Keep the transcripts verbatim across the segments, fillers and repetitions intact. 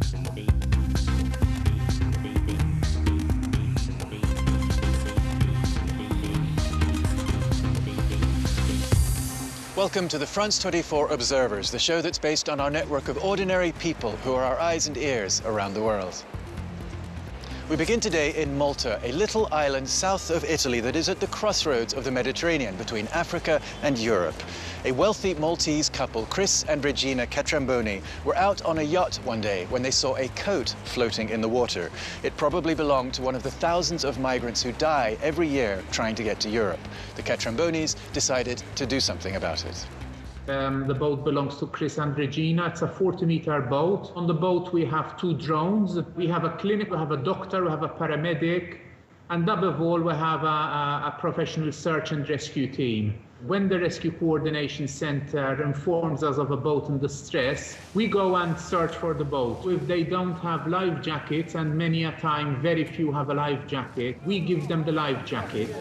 Welcome to the France twenty-four Observers, the show that's based on our network of ordinary people who are our eyes and ears around the world. We begin today in Malta, a little island south of Italy that is at the crossroads of the Mediterranean between Africa and Europe. A wealthy Maltese couple, Chris and Regina Catramboni, were out on a yacht one day when they saw a coat floating in the water. It probably belonged to one of the thousands of migrants who die every year trying to get to Europe. The Catrambonis decided to do something about it. Um, the boat belongs to Chris and Regina. It's a forty meter boat. On the boat we have two drones. We have a clinic, we have a doctor, we have a paramedic, and above all we have a, a, a professional search and rescue team. When the Rescue Coordination Center informs us of a boat in distress, we go and search for the boat. If they don't have life jackets, and many a time very few have a life jacket, we give them the life jacket.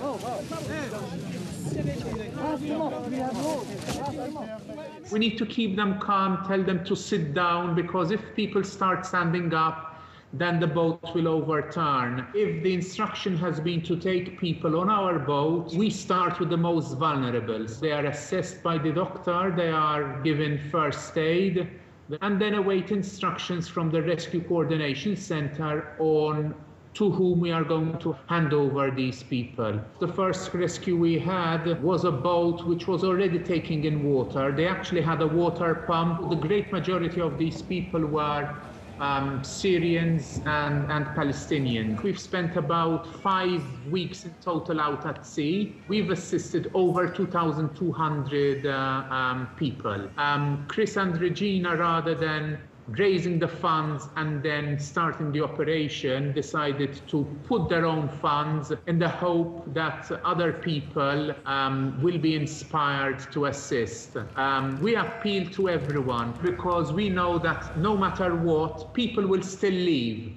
We need to keep them calm, tell them to sit down, because if people start standing up, then the boat will overturn. If the instruction has been to take people on our boat, we start with the most vulnerable. They are assessed by the doctor, they are given first aid, and then await instructions from the Rescue Coordination Center on to whom we are going to hand over these people. The first rescue we had was a boat which was already taking in water. They actually had a water pump. The great majority of these people were um, Syrians and, and Palestinians. We've spent about five weeks in total out at sea. We've assisted over two thousand two hundred uh, um, people. Um, Chris and Regina, rather than raising the funds and then starting the operation, decided to put their own funds in the hope that other people um, will be inspired to assist. Um, we appeal to everyone because we know that no matter what, people will still leave.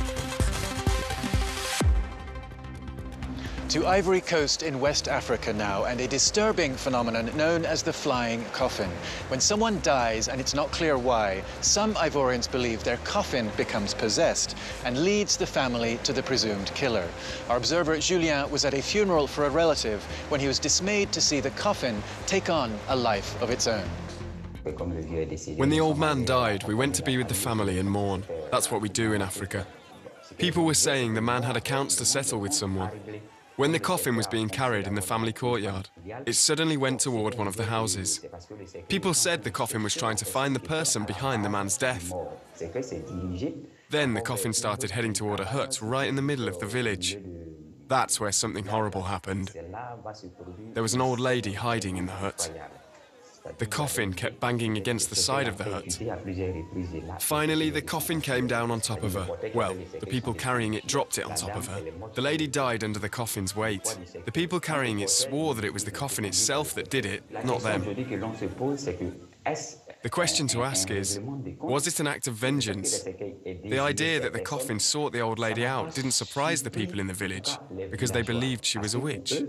To Ivory Coast in West Africa now, and a disturbing phenomenon known as the flying coffin. When someone dies and it's not clear why, some Ivorians believe their coffin becomes possessed and leads the family to the presumed killer. Our observer Julien was at a funeral for a relative when he was dismayed to see the coffin take on a life of its own. When the old man died, we went to be with the family and mourn. That's what we do in Africa. People were saying the man had accounts to settle with someone. When the coffin was being carried in the family courtyard, it suddenly went toward one of the houses. People said the coffin was trying to find the person behind the man's death. Then the coffin started heading toward a hut right in the middle of the village. That's where something horrible happened. There was an old lady hiding in the hut. The coffin kept banging against the side of the hut. Finally, the coffin came down on top of her. Well, the people carrying it dropped it on top of her. The lady died under the coffin's weight. The people carrying it swore that it was the coffin itself that did it, not them. The question to ask is, was it an act of vengeance? The idea that the coffin sought the old lady out didn't surprise the people in the village, because they believed she was a witch.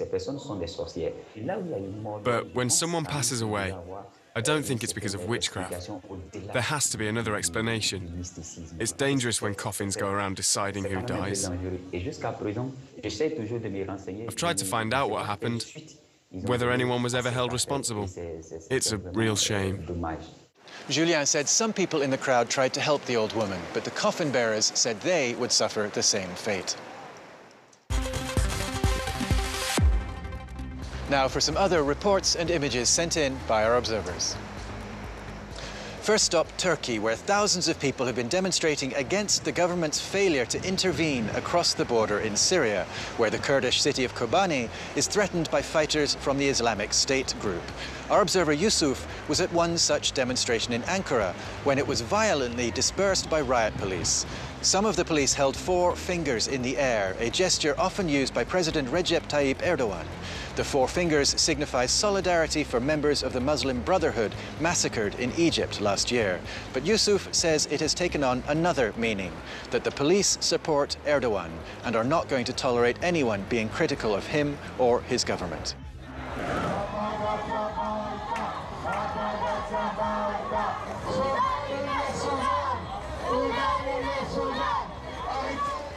But when someone passes away, I don't think it's because of witchcraft. There has to be another explanation. It's dangerous when coffins go around deciding who dies. I've tried to find out what happened, whether anyone was ever held responsible. It's a real shame. Julien said some people in the crowd tried to help the old woman, but the coffin bearers said they would suffer the same fate. Now for some other reports and images sent in by our observers. First stop, Turkey, where thousands of people have been demonstrating against the government's failure to intervene across the border in Syria, where the Kurdish city of Kobani is threatened by fighters from the Islamic State group. Our observer Yusuf was at one such demonstration in Ankara when it was violently dispersed by riot police. Some of the police held four fingers in the air, a gesture often used by President Recep Tayyip Erdogan. The four fingers signify solidarity for members of the Muslim Brotherhood massacred in Egypt last year. But Yusuf says it has taken on another meaning, that the police support Erdogan and are not going to tolerate anyone being critical of him or his government.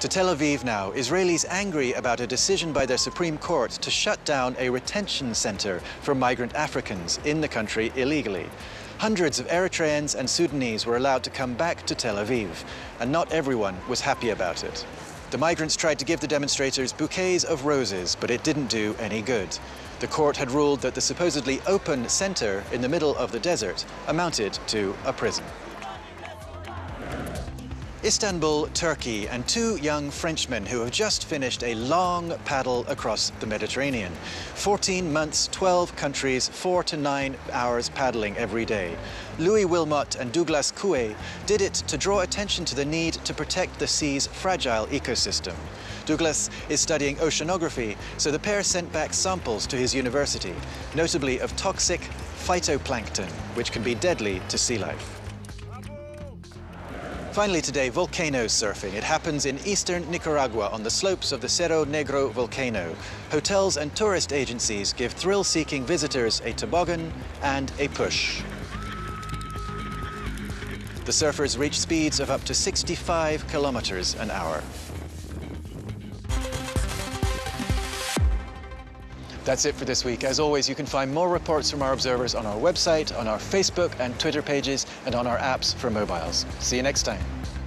To Tel Aviv now, Israelis angry about a decision by their Supreme Court to shut down a retention center for migrant Africans in the country illegally. Hundreds of Eritreans and Sudanese were allowed to come back to Tel Aviv, and not everyone was happy about it. The migrants tried to give the demonstrators bouquets of roses, but it didn't do any good. The court had ruled that the supposedly open center in the middle of the desert amounted to a prison. Istanbul, Turkey, and two young Frenchmen who have just finished a long paddle across the Mediterranean. fourteen months, twelve countries, four to nine hours paddling every day. Louis Wilmot and Douglas Coué did it to draw attention to the need to protect the sea's fragile ecosystem. Douglas is studying oceanography, so the pair sent back samples to his university, notably of toxic phytoplankton, which can be deadly to sea life. Finally today, volcano surfing. It happens in eastern Nicaragua on the slopes of the Cerro Negro volcano. Hotels and tourist agencies give thrill-seeking visitors a toboggan and a push. The surfers reach speeds of up to sixty-five kilometers an hour. That's it for this week. As always, you can find more reports from our observers on our website, on our Facebook and Twitter pages, and on our apps for mobiles. See you next time.